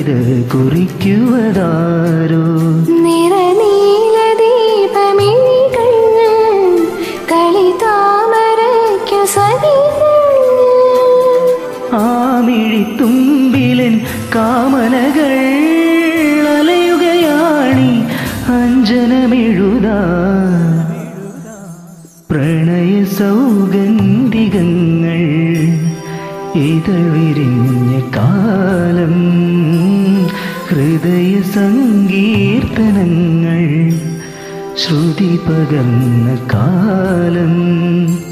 കവിത കുറിക്കുവതാരോ? നിറനീല ദീപമിഴികൾ കളിതാമരയ്ക്കു സഖികൾ. ആമിഴിത്തുമ്പിലൻ കാമനകൾ അലയുകയാണി അഞ്ജനമെഴുതാൻ. പ്രണയ സൗഗന്ധികങ്ങൾ ഇതൾ വിരിഞ്ഞ കാലം, ഹൃദയ സങ്കീർത്തനങ്ങൾ ശ്രുതി പകർന്ന കാലം.